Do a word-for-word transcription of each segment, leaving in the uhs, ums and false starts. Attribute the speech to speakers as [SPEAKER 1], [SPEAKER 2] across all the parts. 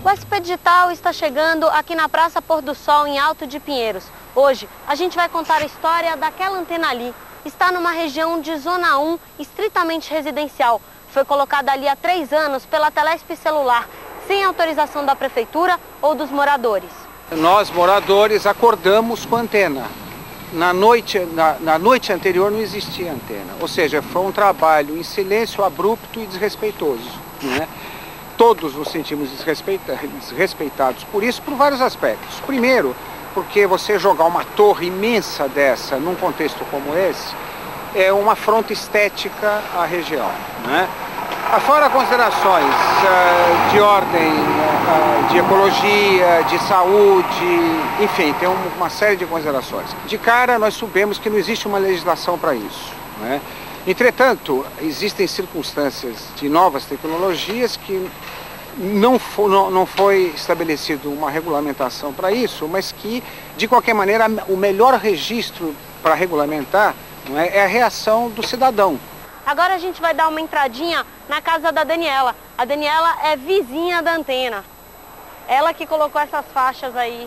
[SPEAKER 1] S P Digital está chegando aqui na Praça Pôr do Sol, em Alto de Pinheiros. Hoje, a gente vai contar a história daquela antena ali. Está numa região de Zona um, estritamente residencial. Foi colocada ali há três anos pela Telesp Celular, sem autorização da Prefeitura ou dos moradores.
[SPEAKER 2] Nós, moradores, acordamos com a antena. Na noite, na, na noite anterior não existia antena. Ou seja, foi um trabalho em silêncio abrupto e desrespeitoso, né? Todos nos sentimos desrespeita, desrespeitados por isso, por vários aspectos. Primeiro, porque você jogar uma torre imensa dessa num contexto como esse é uma afronta estética à região, né? Afora considerações uh, de ordem uh, de ecologia, de saúde, enfim, tem uma série de considerações. De cara, nós soubemos que não existe uma legislação para isso, né? Entretanto, existem circunstâncias de novas tecnologias que não, for, não, não foi estabelecida uma regulamentação para isso, mas que, de qualquer maneira, o melhor registro para regulamentar, não é, é a reação do cidadão.
[SPEAKER 1] Agora a gente vai dar uma entradinha na casa da Daniela. A Daniela é vizinha da antena. Ela que colocou essas faixas aí.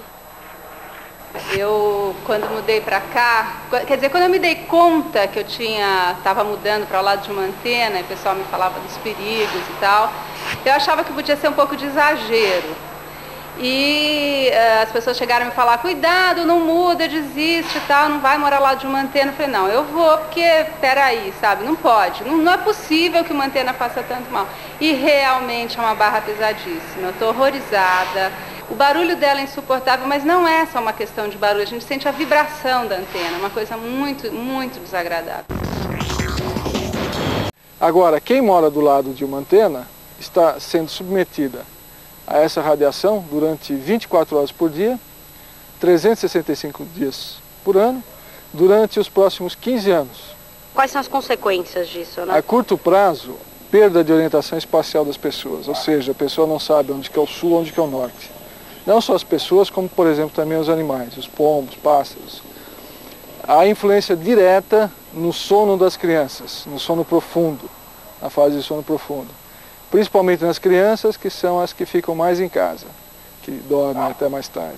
[SPEAKER 3] Eu, quando mudei para cá, quer dizer, quando eu me dei conta que eu tinha, estava mudando para o lado de uma antena, e o pessoal me falava dos perigos e tal, eu achava que podia ser um pouco de exagero. E uh, as pessoas chegaram a me falar, cuidado, não muda, desiste e tal, não vai morar lá de uma antena. Eu falei, não, eu vou porque, peraí, sabe, não pode, não, não é possível que uma antena faça tanto mal. E realmente é uma barra pesadíssima, eu estou horrorizada. O barulho dela é insuportável, mas não é só uma questão de barulho, a gente sente a vibração da antena, uma coisa muito, muito desagradável.
[SPEAKER 4] Agora, quem mora do lado de uma antena está sendo submetida a essa radiação durante vinte e quatro horas por dia, trezentos e sessenta e cinco dias por ano, durante os próximos quinze anos.
[SPEAKER 1] Quais são as consequências disso, né?
[SPEAKER 4] A curto prazo, perda de orientação espacial das pessoas, ou seja, a pessoa não sabe onde que é o sul, onde que é o norte. Não só as pessoas, como, por exemplo, também os animais, os pombos, pássaros. Há influência direta no sono das crianças, no sono profundo, na fase de sono profundo. Principalmente nas crianças, que são as que ficam mais em casa, que dormem até mais tarde.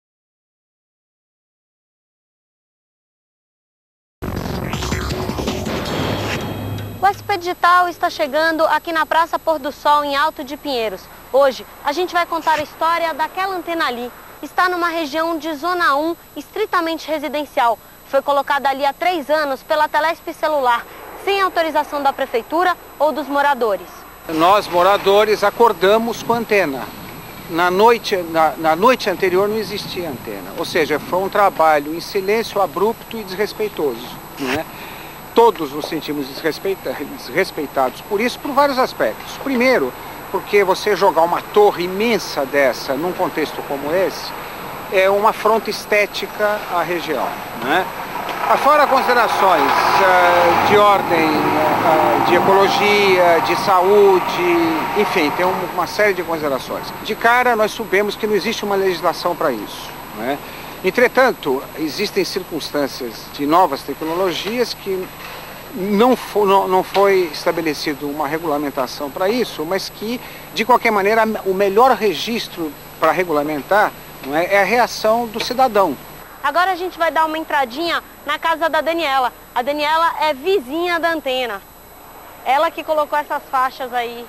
[SPEAKER 1] O S P Digital está chegando aqui na Praça Pôr do Sol, em Alto de Pinheiros. Hoje, a gente vai contar a história daquela antena ali. Está numa região de Zona um, estritamente residencial. Foi colocada ali há três anos pela Telesp Celular, sem autorização da Prefeitura ou dos moradores.
[SPEAKER 2] Nós, moradores, acordamos com a antena. Na noite, na, na noite anterior não existia antena. Ou seja, foi um trabalho em silêncio abrupto e desrespeitoso, né? Todos nos sentimos desrespeita, desrespeitados por isso, por vários aspectos. Primeiro, porque você jogar uma torre imensa dessa num contexto como esse é uma afronta estética à região, né? Afora considerações uh, de ordem uh, de ecologia, de saúde, enfim, tem um, uma série de considerações. De cara, nós soubemos que não existe uma legislação para isso, né? Entretanto, existem circunstâncias de novas tecnologias que não, for, não, não foi estabelecida uma regulamentação para isso, mas que, de qualquer maneira, o melhor registro para regulamentar, não é, é a reação do cidadão.
[SPEAKER 1] Agora a gente vai dar uma entradinha na casa da Daniela. A Daniela é vizinha da antena. Ela que colocou essas faixas aí.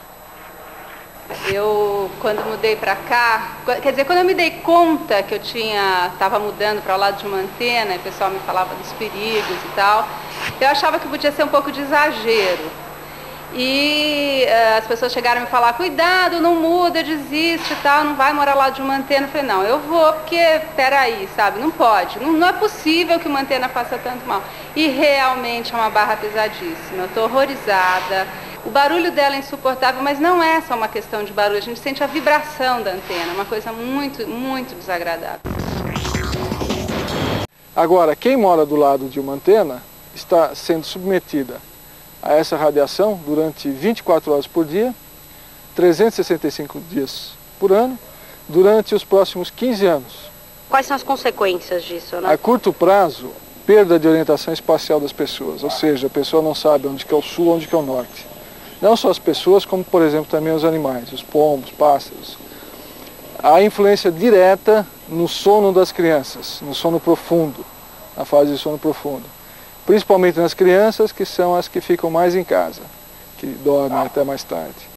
[SPEAKER 3] Eu, quando mudei para cá, quer dizer, quando eu me dei conta que eu tinha, estava mudando para o lado de uma antena, e o pessoal me falava dos perigos e tal, eu achava que podia ser um pouco de exagero. E uh, as pessoas chegaram a me falar, cuidado, não muda, desiste e tal, não vai morar lá de uma antena. Eu falei, não, eu vou porque, peraí, sabe, não pode, não, não é possível que uma antena faça tanto mal. E realmente é uma barra pesadíssima, eu estou horrorizada. O barulho dela é insuportável, mas não é só uma questão de barulho, a gente sente a vibração da antena, uma coisa muito, muito desagradável.
[SPEAKER 4] Agora, quem mora do lado de uma antena está sendo submetida a essa radiação durante vinte e quatro horas por dia, trezentos e sessenta e cinco dias por ano, durante os próximos quinze anos.
[SPEAKER 1] Quais são as consequências disso, né?
[SPEAKER 4] A curto prazo, perda de orientação espacial das pessoas, ou seja, a pessoa não sabe onde que é o sul, onde que é o norte. Não só as pessoas, como, por exemplo, também os animais, os pombos, pássaros. há influência direta no sono das crianças, no sono profundo, na fase de sono profundo. Principalmente nas crianças, que são as que ficam mais em casa, que dormem até mais tarde.